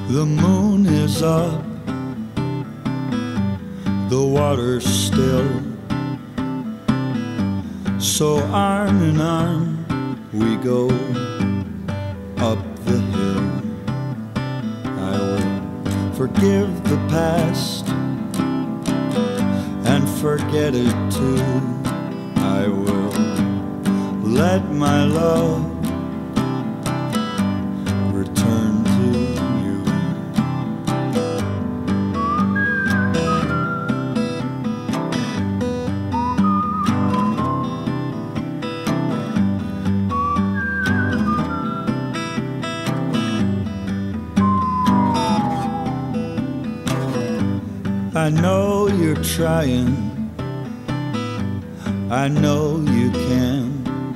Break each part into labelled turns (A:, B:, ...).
A: The moon is up, the water's still, so arm in arm we go up the hill. I will forgive the past and forget it too. I will let my love return to you. I know you're trying, I know you can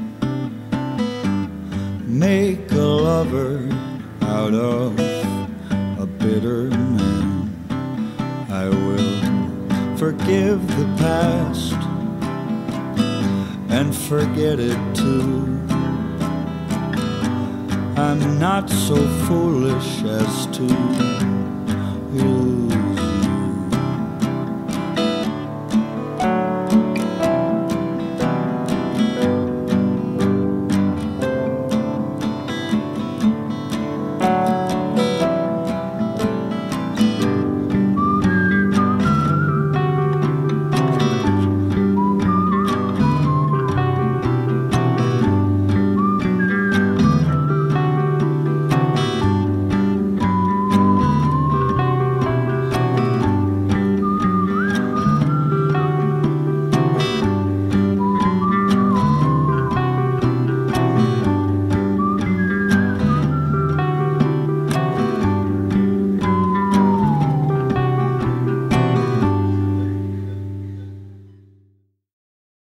A: make a lover out of a bitter man. I will forgive the past and forget it too. I'm not so foolish as to